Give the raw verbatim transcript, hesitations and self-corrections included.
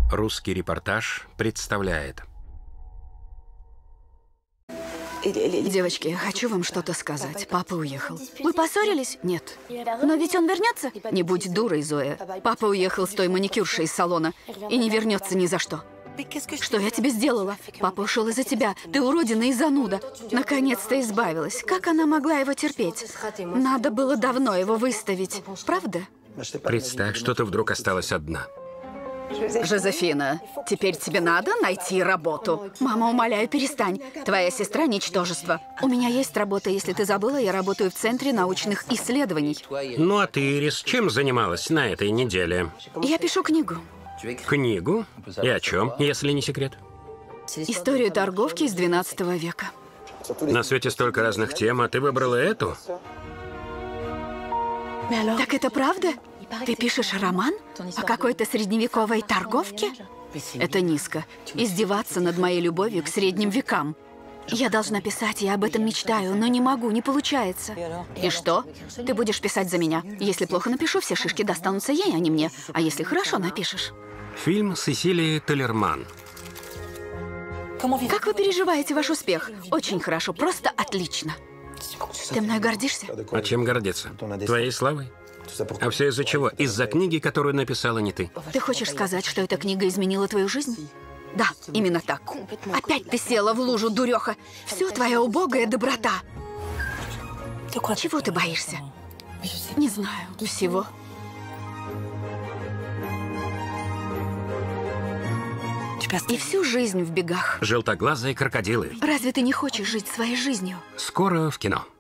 Русский репортаж представляет. Девочки, хочу вам что-то сказать. Папа уехал. Вы поссорились? Нет. Но ведь он вернется? Не будь дурой, Зоя. Папа уехал с той маникюршей из салона и не вернется ни за что. Что я тебе сделала? Папа ушел из-за тебя. Ты уродина и зануда. Наконец-то избавилась. Как она могла его терпеть? Надо было давно его выставить. Правда? Представь, что ты вдруг осталась одна. Жозефина, теперь тебе надо найти работу. Мама, умоляю, перестань. Твоя сестра – ничтожество. У меня есть работа, если ты забыла, я работаю в Центре научных исследований. Ну а ты, Ирис, чем занималась на этой неделе? Я пишу книгу. Книгу? И о чем, если не секрет? Историю торговки из двенадцатого века. На свете столько разных тем, а ты выбрала эту? Так это правда? Ты пишешь роман о какой-то средневековой торговке? Это низко. Издеваться над моей любовью к средним векам. Я должна писать, я об этом мечтаю, но не могу, не получается. И что? Ты будешь писать за меня. Если плохо напишу, все шишки достанутся ей, а не мне. А если хорошо напишешь? Фильм Сесилии Толерман. Как вы переживаете ваш успех? Очень хорошо, просто отлично. Ты мной гордишься? А чем гордиться? Твоей славой? А все из-за чего? Из-за книги, которую написала не ты. Ты хочешь сказать, что эта книга изменила твою жизнь? Да, именно так. Опять ты села в лужу, дуреха. Все твоя убогая доброта. Чего ты боишься? Не знаю. Всего. И всю жизнь в бегах. Желтоглазые крокодилы. Разве ты не хочешь жить своей жизнью? Скоро в кино.